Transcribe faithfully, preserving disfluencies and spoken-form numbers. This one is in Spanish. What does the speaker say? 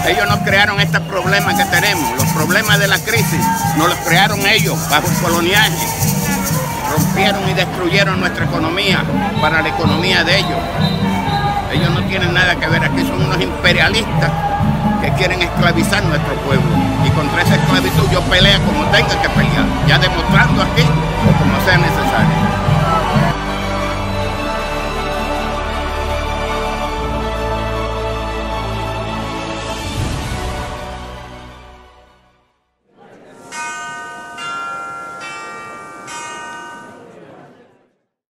Ellos nos crearon estos problemas que tenemos, los problemas de la crisis, nos los crearon ellos bajo el coloniaje. Rompieron y destruyeron nuestra economía para la economía de ellos. Ellos no tienen nada que ver aquí, son unos imperialistas que quieren esclavizar nuestro pueblo. Y contra esa esclavitud yo peleo como tenga que pelear, ya demostrando aquí o como sea necesario.